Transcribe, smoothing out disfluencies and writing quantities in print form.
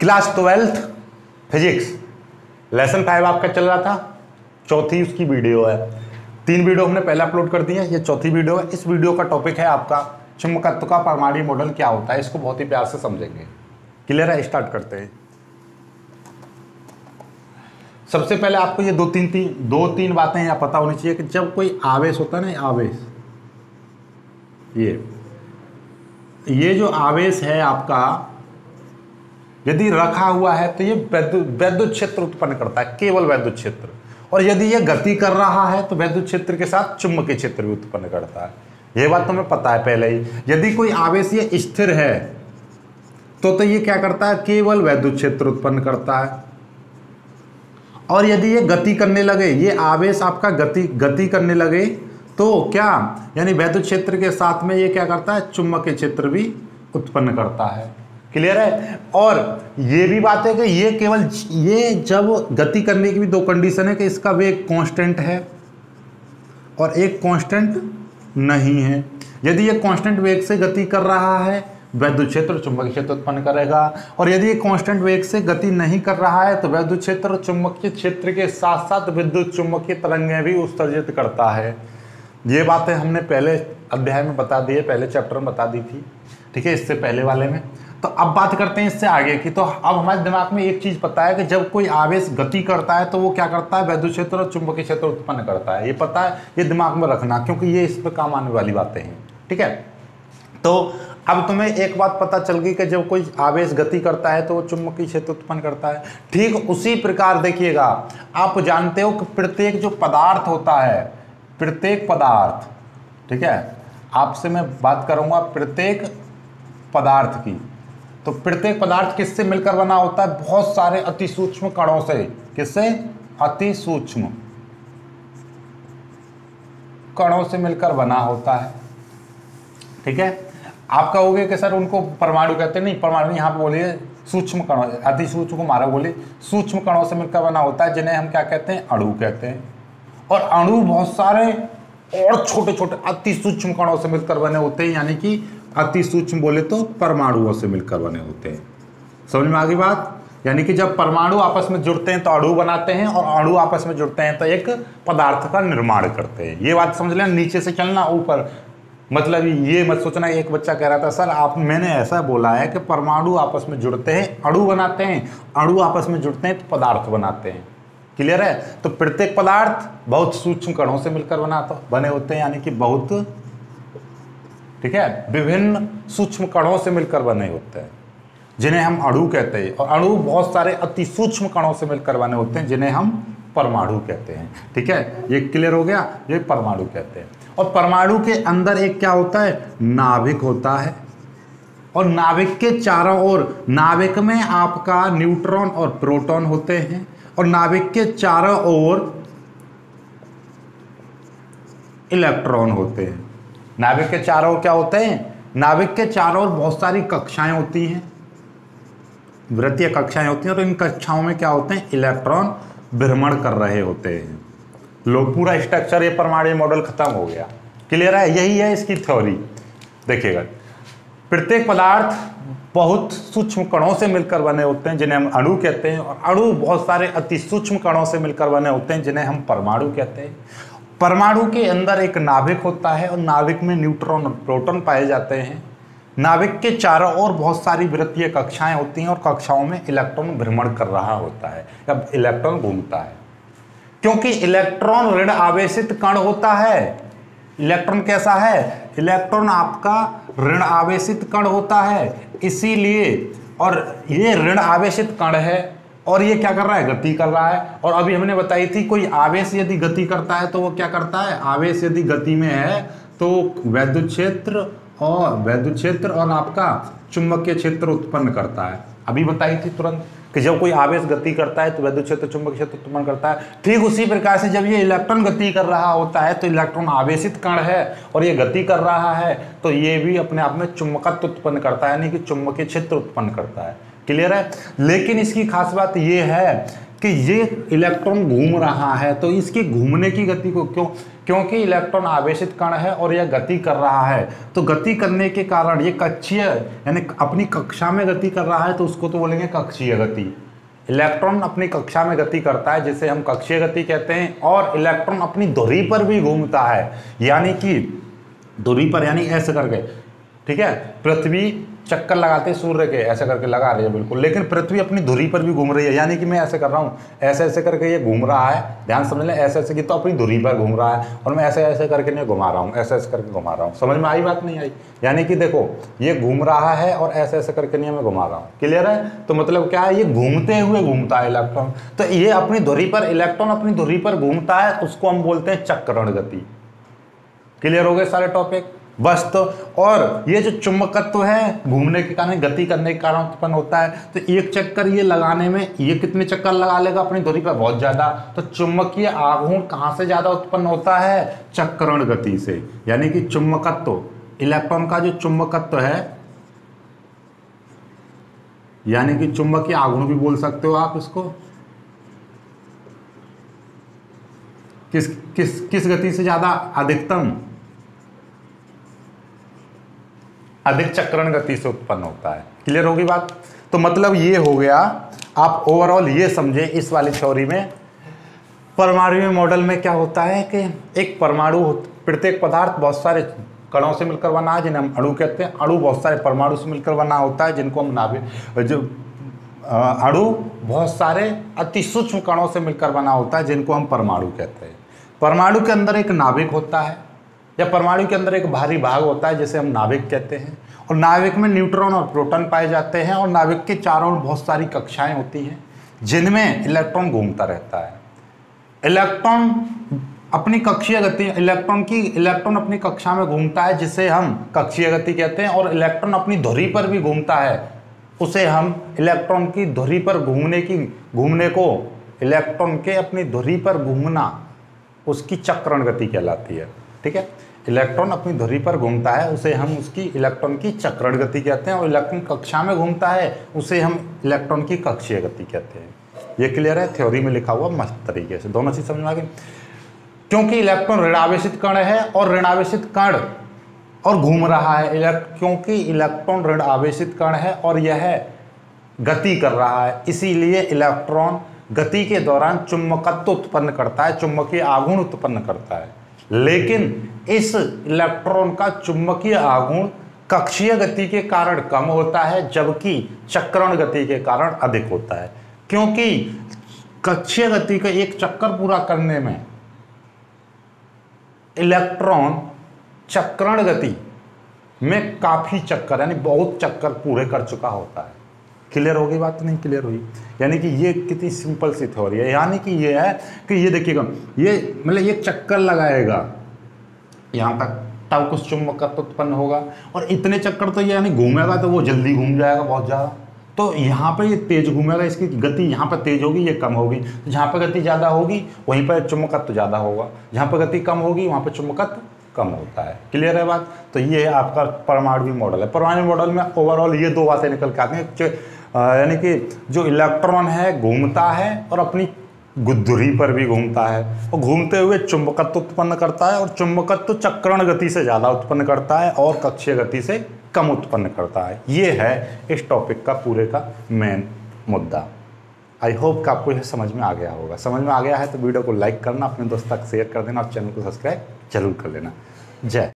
Class 12th physics lesson 5 आपका चल रहा था, चौथी उसकी वीडियो है। 3 वीडियो हमने पहले अपलोड कर दी है, ये चौथी वीडियो है। इस वीडियो का टॉपिक है आपका चुंबकत्व का परमाणु मॉडल क्या होता है, इसको बहुत ही प्यार से समझेंगे। क्लियर है? स्टार्ट करते हैं। सबसे पहले आपको ये दो तीन बातें यहाँ पता होनी चाहिए कि जब कोई आवेश होता है ना, आवेश, ये जो आवेश है आपका यदि रखा हुआ है तो ये वैद्युत क्षेत्र उत्पन्न करता है, केवल वैद्युत क्षेत्र। और यदि ये गति कर रहा है तो वैद्युत क्षेत्र के साथ चुंबकीय क्षेत्र भी उत्पन्न करता है। ये बात तुम्हें पता है पहले ही। यदि कोई आवेश ये स्थिर है तो ये क्या करता है, केवल वैद्युत क्षेत्र उत्पन्न करता है। और यदि ये गति करने लगे, ये आवेश आपका गति करने लगे तो क्या, यानी वैद्युत क्षेत्र के साथ में ये क्या करता है, चुंबकीय क्षेत्र भी उत्पन्न करता है। क्लियर है? और ये भी बात है कि ये केवल ये जब गति करने की भी 2 कंडीशन है कि इसका वेग कांस्टेंट है और एक कांस्टेंट नहीं है। यदि ये कांस्टेंट वेग से गति कर रहा है, वैद्युत क्षेत्र चुंबकीय क्षेत्र उत्पन्न करेगा। और यदि ये कांस्टेंट वेग से गति नहीं कर रहा है तो वैद्युत क्षेत्र और चुंबकीय क्षेत्र के साथ साथ विद्युत चुंबकीय तरंगें भी उत्सर्जित करता है। ये बातें हमने पहले अध्याय में बता दी है, पहले चैप्टर में बता दी थी, ठीक है, इससे पहले वाले में। तो अब बात करते हैं इससे आगे की। तो अब हमारे दिमाग में एक चीज पता है कि जब कोई आवेश गति करता है तो वो क्या करता है, वैद्युत क्षेत्र और चुंबकीय क्षेत्र उत्पन्न करता है। ये पता है, ये दिमाग में रखना, क्योंकि ये इस पर काम आने वाली बातें हैं। ठीक है, तो अब तुम्हें एक बात पता चल गई कि जब कोई आवेश गति करता है तो वो चुंबकीय क्षेत्र उत्पन्न करता है। ठीक उसी प्रकार देखिएगा, आप जानते हो कि प्रत्येक जो पदार्थ होता है, प्रत्येक पदार्थ, ठीक है, आपसे मैं बात करूंगा प्रत्येक पदार्थ की। तो प्रत्येक पदार्थ किससे मिलकर बना होता है, बहुत सारे अति सूक्ष्म कणों से। किससे? अति सूक्ष्म कणों से मिलकर बना होता है। ठीक है, आप कहोगे कि सर उनको परमाणु कहते हैं। नहीं, परमाणु यहाँ पे बोलिए सूक्ष्म कणों, अति सूक्ष्म को मारा बोलिए सूक्ष्म कणों से मिलकर बना होता है, जिन्हें हम क्या कहते हैं, अणु कहते हैं। और अणु बहुत सारे और छोटे छोटे अति सूक्ष्म कणों से मिलकर बने होते हैं, यानी कि अति सूक्ष्म बोले तो परमाणुओं से मिलकर बने होते हैं। समझ में आ गई बात? यानी कि जब परमाणु आपस में जुड़ते हैं तो अणु बनाते हैं, और अणु आपस में जुड़ते हैं तो एक पदार्थ का निर्माण करते हैं। ये बात समझ लेना, नीचे से चलना ऊपर। मतलब ये मत सोचना, एक बच्चा कह रहा था सर मैंने ऐसा बोला है कि परमाणु आपस में जुड़ते हैं अणु बनाते हैं, अणु आपस में जुड़ते हैं तो पदार्थ बनाते हैं। क्लियर है? तो प्रत्येक पदार्थ बहुत सूक्ष्म कणों से मिलकर बने होते हैं, यानी कि बहुत, ठीक है, विभिन्न सूक्ष्म कणों से मिलकर बने होते हैं, जिन्हें हम अणु कहते हैं। और अणु बहुत सारे अति सूक्ष्म कणों से मिलकर बने होते हैं, जिन्हें हम परमाणु कहते हैं। ठीक है, ये क्लियर हो गया, ये परमाणु कहते हैं। और परमाणु के अंदर एक क्या होता है, नाभिक होता है। और नाभिक के चारों ओर, नाभिक में आपका न्यूट्रॉन और प्रोटॉन होते हैं, और नाभिक के चारों ओर इलेक्ट्रॉन होते हैं। नाभिक के चारों ओर क्या होते हैं, नाभिक के चारों ओर बहुत सारी कक्षाएं होती हैं, वृत्तीय कक्षाएं होती हैं, और इन कक्षाओं में क्या होते हैं, इलेक्ट्रॉन भ्रमण कर रहे होते हैं। लोग पूरा स्ट्रक्चर, ये परमाणु मॉडल खत्म हो गया। क्लियर है? यही है इसकी थ्योरी। देखिएगा, प्रत्येक पदार्थ बहुत सूक्ष्म कणों से मिलकर बने होते हैं, जिन्हें हम अणु कहते हैं, और अणु बहुत सारे अति सूक्ष्म कणों से मिलकर बने होते हैं, जिन्हें हम परमाणु कहते हैं। परमाणु के अंदर एक नाभिक होता है, और नाभिक में न्यूट्रॉन और प्रोटॉन पाए जाते हैं। नाभिक के चारों ओर बहुत सारी वृत्तीय कक्षाएं होती हैं, और कक्षाओं में इलेक्ट्रॉन भ्रमण कर रहा होता है, अब इलेक्ट्रॉन घूमता है। क्योंकि इलेक्ट्रॉन ऋण आवेशित कण होता है। इलेक्ट्रॉन कैसा है, इलेक्ट्रॉन आपका ऋण आवेशित कण होता है, इसीलिए, और ये ऋण आवेशित कण है, और ये क्या कर रहा है, गति कर रहा है। और अभी हमने बताई थी, कोई आवेश यदि गति करता है तो वो क्या करता है, आवेश यदि गति में है तो वैद्युत क्षेत्र और आपका चुंबकीय क्षेत्र उत्पन्न करता है। अभी बताई थी तुरंत कि जब कोई आवेश गति करता है तो वैद्युत क्षेत्र चुंबकीय क्षेत्र उत्पन्न करता है। ठीक उसी प्रकार से जब ये इलेक्ट्रॉन गति कर रहा होता है तो इलेक्ट्रॉन आवेशित कण है और ये गति कर रहा है, तो ये भी अपने आप में चुंबकत्व उत्पन्न करता है, यानी कि चुंबकीय क्षेत्र उत्पन्न करता है। क्लियर है? लेकिन इसकी खास बात ये है कि ये इलेक्ट्रॉन घूम रहा है, तो इसके घूमने की गति को क्यों, क्योंकि इलेक्ट्रॉन आवेशित कण है और यह गति कर रहा है, तो गति करने के कारण ये कक्षीय यानी अपनी कक्षा में गति कर रहा है, तो उसको तो बोलेंगे कक्षीय गति। इलेक्ट्रॉन अपनी कक्षा में गति करता है जिसे हम कक्षीय गति कहते हैं, और इलेक्ट्रॉन अपनी धुरी पर भी घूमता है, यानी कि धुरी पर, यानी ऐसे करके, ठीक है। पृथ्वी चक्कर लगाते सूर्य के ऐसे करके लगा रही है बिल्कुल, लेकिन पृथ्वी अपनी धुरी पर भी घूम रही है, यानी कि मैं ऐसे कर रहा हूँ, ऐसे ऐसे करके ये घूम रहा है, ध्यान समझ लें, ऐसे ऐसे की तो अपनी धुरी पर घूम रहा है, और मैं ऐसे ऐसे करके नहीं घुमा रहा हूँ, ऐसे ऐसे करके घुमा रहा हूँ। समझ में आई बात नहीं आई? यानी कि देखो ये घूम रहा है और ऐसे ऐसे करके नहीं मैं घुमा रहा हूँ, क्लियर है? तो मतलब क्या है, ये घूमते हुए घूमता है इलेक्ट्रॉन, तो ये अपनी धुरी पर, इलेक्ट्रॉन अपनी धुरी पर घूमता है, उसको हम बोलते हैं चक्रण गति। क्लियर हो गए सारे टॉपिक? बस तो, और ये जो चुंबकत्व है घूमने के कारण, गति करने के कारण उत्पन्न होता है, तो एक चक्कर ये लगाने में ये कितने चक्कर लगा लेगा अपनी धुरी पर? बहुत ज्यादा। तो चुंबकीय आघूर्ण कहाँ से ज्यादा उत्पन्न होता है? चक्रण गति से। यानी कि चुंबकत्व, इलेक्ट्रॉन का जो चुंबकत्व है, यानी कि चुंबकीय आघूर्ण भी बोल सकते हो आप इसको, किस किस किस गति से ज्यादा? अधिक चक्रण गति से उत्पन्न होता है। क्लियर होगी बात? तो मतलब ये हो गया, आप ओवरऑल ये समझे इस वाली थ्योरी में। परमाणु मॉडल में क्या होता है कि एक परमाणु, प्रत्येक पदार्थ बहुत सारे कणों से मिलकर बना है जिन्हें हम अणु कहते हैं। अणु बहुत सारे परमाणु से मिलकर बना होता है जिनको हम नाभिक, जो अणु बहुत सारे अति सूक्ष्म कणों से मिलकर बना होता है जिनको हम परमाणु कहते हैं। परमाणु के अंदर एक नाभिक होता है, या परमाणु के अंदर एक भारी भाग होता है जिसे हम नाभिक कहते हैं, और नाभिक में न्यूट्रॉन और प्रोटॉन पाए जाते हैं, और नाभिक के चारों ओर बहुत सारी कक्षाएं होती हैं जिनमें इलेक्ट्रॉन घूमता रहता है। इलेक्ट्रॉन अपनी कक्षीय गति, इलेक्ट्रॉन अपनी कक्षा में घूमता है जिसे हम कक्षीय गति कहते हैं, और इलेक्ट्रॉन अपनी धुरी पर भी घूमता है, उसे हम इलेक्ट्रॉन की धुरी पर घूमने को, इलेक्ट्रॉन के अपनी धुरी पर घूमना, उसकी चक्रण गति कहलाती है। ठीक है, इलेक्ट्रॉन अपनी धुरी पर घूमता है, उसे हम उसकी इलेक्ट्रॉन की चक्रण गति कहते हैं, और इलेक्ट्रॉन कक्षा में घूमता है उसे हम इलेक्ट्रॉन की कक्षीय गति कहते हैं। ये क्लियर है? थ्योरी में लिखा हुआ मस्त तरीके से, दोनों चीज समझ में आ गई। क्योंकि इलेक्ट्रॉन ऋणावेशित कण है और ऋणावेशित कण और घूम रहा है, क्योंकि इलेक्ट्रॉन ऋणावेशित कण है और यह गति कर रहा है, इसीलिए इलेक्ट्रॉन गति के दौरान चुंबकत्व उत्पन्न करता है, चुंबकीय आघूर्ण उत्पन्न करता है। लेकिन इस इलेक्ट्रॉन का चुंबकीय आघूर्ण कक्षीय गति के कारण कम होता है, जबकि चक्रण गति के कारण अधिक होता है। क्योंकि कक्षीय गति का एक चक्कर पूरा करने में इलेक्ट्रॉन चक्रण गति में काफी चक्कर, यानी बहुत चक्कर पूरे कर चुका होता है। क्लियर होगी बात? नहीं क्लियर हुई? यानी कि ये कितनी सिंपल सी थ्योरी है। यानी कि ये है कि ये देखिएगा, ये मतलब ये चक्कर लगाएगा यहाँ तक, तब कुछ चुंबकत्व उत्पन्न होगा, और इतने चक्कर तो ये यानी घूमेगा तो वो जल्दी घूम जाएगा बहुत ज़्यादा। तो यहाँ पर ये तेज घूमेगा, इसकी गति यहाँ पर तेज होगी, ये कम होगी। तो जहाँ पर गति ज़्यादा होगी वहीं पर चुंबकत्व ज़्यादा होगा, जहाँ पर गति कम होगी वहाँ पर चुंबकत्व कम होता है। क्लियर है बात? तो ये आपका परमाणु मॉडल है। परमाणु मॉडल में ओवरऑल ये दो बातें निकल के आती हैं, यानी कि जो इलेक्ट्रॉन है घूमता है और अपनी धुरी पर भी घूमता है, और घूमते हुए चुंबकत्व उत्पन्न करता है, और चुंबकत्व चक्रण गति से ज़्यादा उत्पन्न करता है और कक्षीय गति से कम उत्पन्न करता है। ये है इस टॉपिक का पूरे का मेन मुद्दा। आई होप कि आपको यह समझ में आ गया होगा। समझ में आ गया है तो वीडियो को लाइक करना, अपने दोस्तों तक शेयर कर देना, और चैनल को सब्सक्राइब जरूर कर लेना। जय